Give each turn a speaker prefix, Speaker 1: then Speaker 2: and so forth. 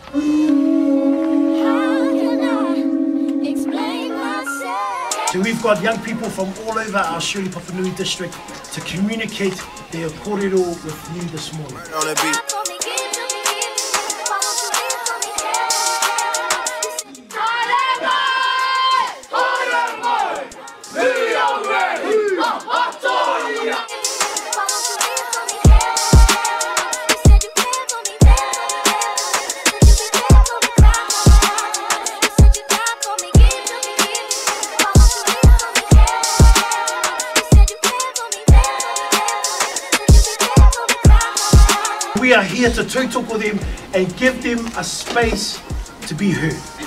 Speaker 1: So we've got young people from all over our Shuri Papanui district to communicate their kōrero with you this morning. We are here to tautoko them and give them a space to be heard.